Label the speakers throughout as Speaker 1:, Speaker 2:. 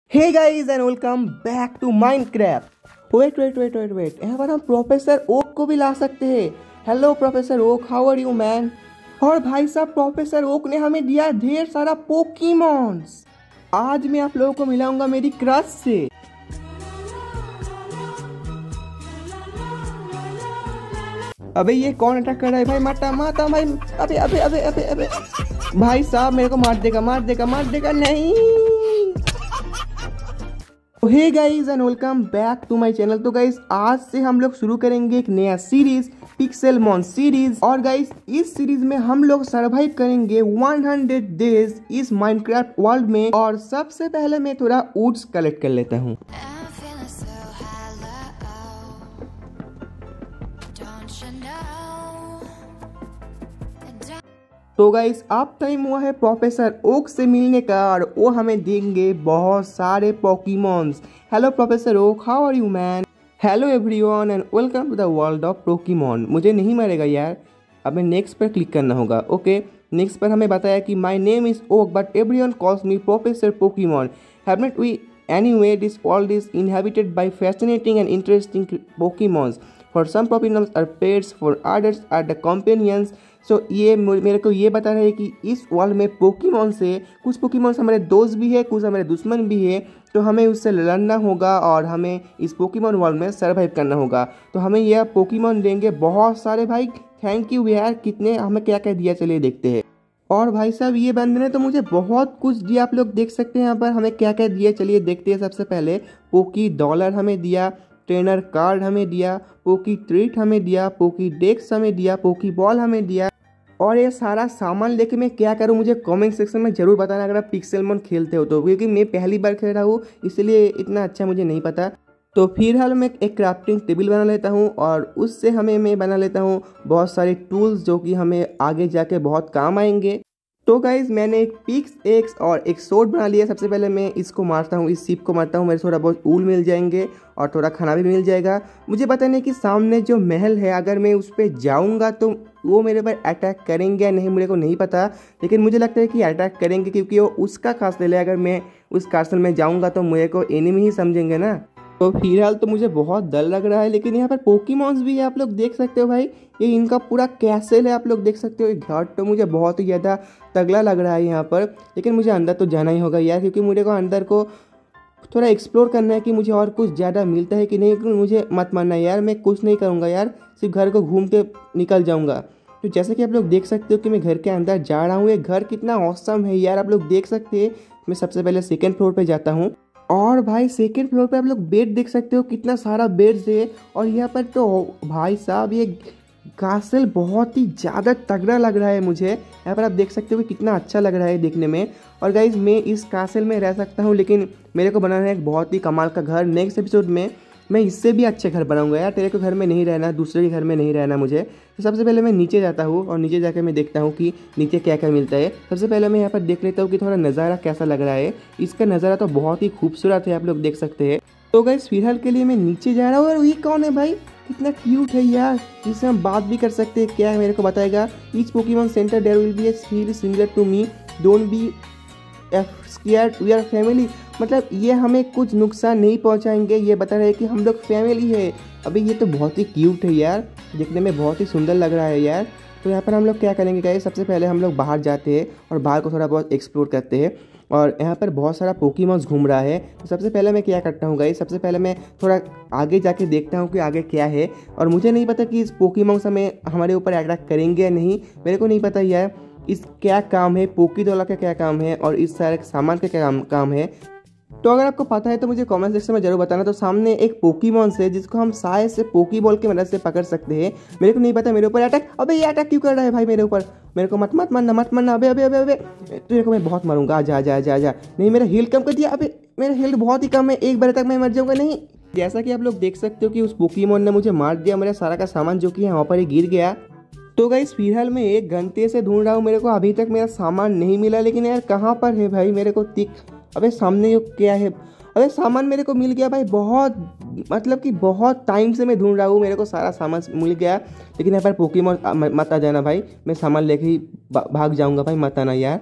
Speaker 1: Hey guys and welcome back to Minecraft। Wait यहाँ पर हम प्रोफेसर ओक को भी ला सकते हैं। Hello professor Oak, how are you man. और भाई साहब प्रोफेसर ओक ने हमें दिया ढेर सारा पोकीमॉन्स। आज मैं आप लोगों को मिलाऊंगा मेरी क्रश से। अबे ये कौन अटैक कर रहा है भाई? माता माता भाई, अबे अबे अबे अबे अबे भाई साहब मेरे को मार देगा नहीं। Hey guys and welcome back to my channel. तो गाइज आज से हम लोग शुरू करेंगे एक नया सीरीज, पिक्सेलमॉन सीरीज। और गाइज इस सीरीज में हम लोग सरवाइव करेंगे 100 डेज इस माइनक्राफ्ट वर्ल्ड में। और सबसे पहले मैं थोड़ा वुड्स कलेक्ट कर लेता हूँ। तो गाइस अब टाइम हुआ है प्रोफेसर ओक से मिलने का और वो हमें देंगे बहुत सारे Pokemons. Hello professor Oak, how are you man. Hello everyone and welcome to the world of Pokemon. मुझे नहीं मारेगा यार। अब मैं नेक्स्ट पर क्लिक करना होगा। ओके, नेक्स्ट पर हमें बताया कि my name is Oak but everyone calls me professor Pokemon. Haven't we anyway this world is inhabited by fascinating and interesting Pokemons. For some Pokemons are pets, for others are the companions. So ये मेरे को ये बता रहे हैं कि इस world में पोकीमॉन से कुछ पोकीमॉन्स हमारे दोस्त भी है, कुछ हमारे दुश्मन भी है। तो हमें उससे लड़ना होगा और हमें इस पोकीमॉन वर्ल्ड में सर्वाइव करना होगा। तो हमें यह पोकीमॉन देंगे बहुत सारे भाई। थैंक यू यार। कितने हमें क्या क्या दिया चलिए देखते हैं। और भाई साहब ये बंदे ने तो मुझे बहुत कुछ दिया, आप लोग देख सकते हैं यहाँ पर हमें क्या क्या दिया चलिए देखते हैं। सबसे पहले पोकी डॉलर हमें दिया, ट्रेनर कार्ड हमें दिया, पोकी ट्रीट हमें दिया, पोकी डेक्स हमें दिया, पोकी बॉल हमें दिया। और ये सारा सामान लेके मैं क्या करूँ मुझे कमेंट सेक्शन में जरूर बताना अगर आप पिक्सेलमॉन खेलते हो तो, क्योंकि मैं पहली बार खेल रहा हूँ इसलिए इतना अच्छा मुझे नहीं पता। तो फिलहाल मैं एक क्राफ्टिंग टेबल बना लेता हूँ और उससे मैं बना लेता हूँ बहुत सारे टूल्स जो कि हमें आगे जाके बहुत काम आएंगे। तो गाइज मैंने एक पिक्स एक्स और एक सोर्ड बना लिया। सबसे पहले मैं इसको मारता हूँ, इस शिप को मारता हूँ, मेरे थोड़ा बहुत ऊल मिल जाएंगे और थोड़ा खाना भी मिल जाएगा। मुझे पता नहीं कि सामने जो महल है अगर मैं उस पर जाऊँगा तो वो मेरे पर अटैक करेंगे या नहीं, मेरे को नहीं पता। लेकिन मुझे लगता है कि अटैक करेंगे क्योंकि वो उसका कासल है। अगर मैं उस कासल में जाऊँगा तो मेरे को एनिमी ही समझेंगे ना। तो फिलहाल तो मुझे बहुत डर लग रहा है। लेकिन यहाँ पर पोकीमॉन्स भी है, आप लोग देख सकते हो भाई। ये इनका पूरा कैसल है, आप लोग देख सकते हो। ये घर तो मुझे बहुत ही ज़्यादा तगड़ा लग रहा है यहाँ पर। लेकिन मुझे अंदर तो जाना ही होगा यार, क्योंकि मुझे को अंदर को थोड़ा एक्सप्लोर करना है कि मुझे और कुछ ज़्यादा मिलता है कि नहीं। मुझे मत मानना यार, मैं कुछ नहीं करूँगा यार, सिर्फ घर को घूम के निकल जाऊँगा। तो जैसे कि आप लोग देख सकते हो कि मैं घर के अंदर जा रहा हूँ। ये घर कितना औसम है यार, आप लोग देख सकते हैं। मैं सबसे पहले सेकेंड फ्लोर पर जाता हूँ और भाई सेकेंड फ्लोर पे आप लोग बेड देख सकते हो, कितना सारा बेड्स है। और यहाँ पर तो भाई साहब ये कासल बहुत ही ज़्यादा तगड़ा लग रहा है मुझे। यहाँ पर आप देख सकते हो कि कितना अच्छा लग रहा है देखने में। और गाइज मैं इस कासल में रह सकता हूँ, लेकिन मेरे को बनाना है एक बहुत ही कमाल का घर। नेक्स्ट एपिसोड में मैं इससे भी अच्छे घर बनाऊंगा यार। तेरे को घर में नहीं रहना, दूसरे के घर में नहीं रहना मुझे। तो सबसे पहले मैं नीचे जाता हूँ और नीचे जाकर मैं देखता हूँ कि नीचे क्या क्या मिलता है। सबसे पहले मैं यहाँ पर देख लेता हूँ कि थोड़ा नज़ारा कैसा लग रहा है। इसका नज़ारा तो बहुत ही खूबसूरत है, आप लोग देख सकते हैं। तो गाइस फिलहाल के लिए मैं नीचे जा रहा हूँ। और ये कौन है भाई? कितना क्यूट है यार, जिससे हम बात भी कर सकते हैं। क्या है मेरे को बताएगा। Each Pokemon center there will be a feel similar to me, don't be scared, we are family. मतलब ये हमें कुछ नुकसान नहीं पहुंचाएंगे, ये बता रहे हैं कि हम लोग फैमिली है। अभी ये तो बहुत ही क्यूट है यार, देखने में बहुत ही सुंदर लग रहा है यार। तो यहाँ पर हम लोग क्या करेंगे गाइस, सबसे पहले हम लोग बाहर जाते हैं और बाहर को थोड़ा बहुत एक्सप्लोर करते हैं। और यहाँ पर बहुत सारा पोकीमॉन्स घूम रहा है। तो सबसे पहले मैं क्या करता हूँ गाइस, सबसे पहले मैं थोड़ा आगे जाके देखता हूँ कि आगे क्या है। और मुझे नहीं पता कि इस पोकीमॉन्स हमारे ऊपर अटैक करेंगे या नहीं, मेरे को नहीं पता यार। इस क्या काम है, पोकी डॉलर का क्या काम है और इस सारे सामान का क्या काम है। तो अगर आपको पता है तो मुझे कमेंट सेक्शन में जरूर बताना। तो सामने एक पोकीमॉन है जिसको हम शायद से पोकी बॉल की मदद से पकड़ सकते हैं। मेरे को नहीं पता मेरे ऊपर अटैक। अबे ये अटैक क्यों कर रहा है भाई मेरे ऊपर? मेरे को मत मारना। अबे अबे अबे अबे तेरे को मैं बहुत मारूंगा। आजा। नहीं मेरा हील कम कर दिया। अबे मेरा हील बहुत ही कम है, एक बार तक मैं मर जाऊंगा। नहीं, जैसा कि आप लोग देख सकते हो कि उस पोकीमॉन ने मुझे मार दिया। मेरा सारा का सामान जो कि है वहाँ पर ही गिर गया। तो गाइस फिलहाल मैं 1 घंटे से ढूंढ रहा हूँ, मेरे को अभी तक मेरा सामान नहीं मिला। लेकिन यार कहाँ पर है भाई मेरे को अबे सामने यो क्या है? अबे सामान मेरे को मिल गया भाई। बहुत मतलब कि बहुत टाइम से मैं ढूंढ रहा हूँ, मेरे को सारा सामान मिल गया। लेकिन यहाँ पर पोकीमॉन मत आ जाना भाई, मैं सामान लेके ही भाग जाऊँगा भाई, मत आना यार।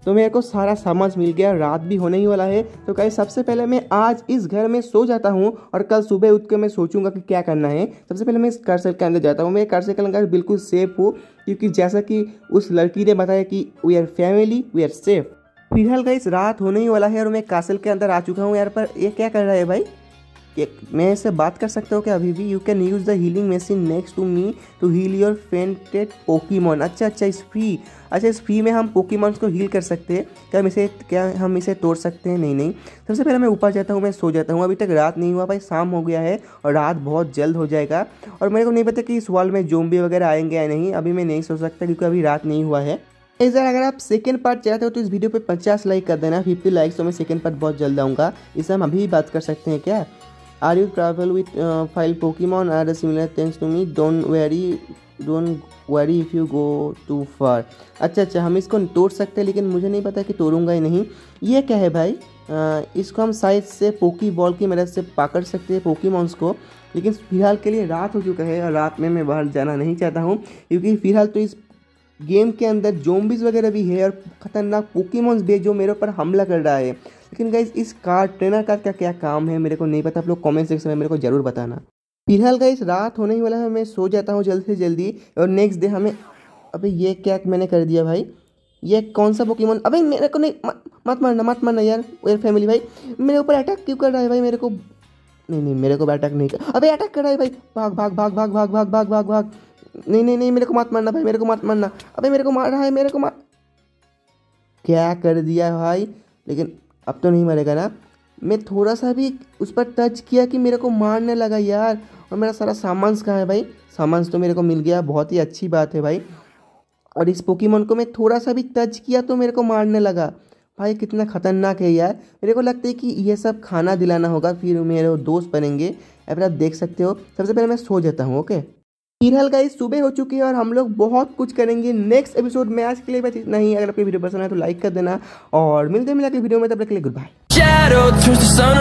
Speaker 1: तो मेरे को सारा सामान मिल गया, रात भी होने ही वाला है। तो गाइस सबसे पहले मैं आज इस घर में सो जाता हूँ और कल सुबह उठ के मैं सोचूंगा कि क्या करना है। सबसे पहले मैं इस कार सर्कल के अंदर जाता हूँ। मैं कार सर्कल के अंदर बिल्कुल सेफ हूँ, क्योंकि जैसा कि उस लड़की ने बताया कि we are family, we are safe. फिलहाल गाइस रात होने ही वाला है और मैं कासल के अंदर आ चुका हूँ। यार पर ये क्या कर रहा है भाई? मैं इससे बात कर सकता हूँ क्या अभी भी? You can use the healing machine next to me to heal your fainted Pokemon. अच्छा, इस फ्री में हम पोकीमॉन्स को हील कर सकते हैं क्या? हम इसे तोड़ सकते हैं? नहीं। सबसे पहले मैं ऊपर जाता हूँ, मैं सो जाता हूँ। अभी तक रात नहीं हुआ भाई, शाम हो गया है और रात बहुत जल्द हो जाएगा। और मेरे को नहीं पता कि इस वर्ल्ड में ज़ॉम्बी वगैरह आएंगे या नहीं। अभी मैं नहीं सो सकता क्योंकि अभी रात नहीं हुआ है। अगर आप सेकंड पार्ट चाहते हो तो इस वीडियो पे 50 लाइक कर देना। 50 लाइक्स तो मैं सेकंड पार्ट बहुत जल्द आऊँगा। इसे हम अभी बात कर सकते हैं क्या? Are you travel with file Pokemon are similar things to me, don't worry if you go too far. अच्छा, हम इसको तोड़ सकते हैं, लेकिन मुझे नहीं पता कि तोड़ूंगा ही नहीं। ये क्या है भाई? इसको हम साइड से पोकी बॉल की मदद से पकड़ सकते हैं पोकीमॉन्स को। लेकिन फिलहाल के लिए रात हो चुका है और रात में मैं बाहर जाना नहीं चाहता हूँ, क्योंकि फिलहाल तो इस गेम के अंदर ज़ॉम्बीज़ वगैरह भी है और ख़तरनाक पोकीमॉन्स भी है जो मेरे ऊपर हमला कर रहा है। लेकिन गाइस इस ट्रेनर का क्या काम है मेरे को नहीं पता। आप लोग कमेंट सेक्शन में मेरे को ज़रूर बताना। फिलहाल गाइस रात होने ही वाला है, मैं सो जाता हूँ जल्दी से जल्दी। और नेक्स्ट डे हमें, अबे ये क्या मैंने कर दिया भाई? ये कौन सा पोकीमॉन? अबे मेरे को नहीं, मत मारना यार। वेयर फैमिली भाई मेरे ऊपर अटैक क्यों कर रहा है भाई? मेरे को नहीं, मेरे को अटैक नहीं कर, अबे अटैक कर रहा है भाई। भाग। नहीं, मेरे को मत मारना भाई, मेरे को मत मारना। अबे मेरे को मार रहा है, मेरे को मार, क्या कर दिया भाई? लेकिन अब तो नहीं मरेगा ना? मैं थोड़ा सा भी उस पर टच किया कि मेरे को मारने लगा यार। और मेरा सारा सामान कहाँ है भाई? सामान तो मेरे को मिल गया, बहुत ही अच्छी बात है भाई। और इस पोकीमॉन को मैं थोड़ा सा भी टच किया तो मेरे को मारने लगा भाई। कितना खतरनाक है यार। मेरे को लगता है कि ये सब खाना दिलाना होगा, फिर मेरे दोस्त बनेंगे। अब आप देख सकते हो। सबसे पहले मैं सो जाता हूँ। ओके, फिलहाल गाइस सुबह हो चुकी है और हम लोग बहुत कुछ करेंगे नेक्स्ट एपिसोड में। आज के लिए बस इतना ही। अगर आपको वीडियो पसंद है तो लाइक कर देना और मिलते हैं अगली वीडियो में। तब तक के लिए गुड बाय।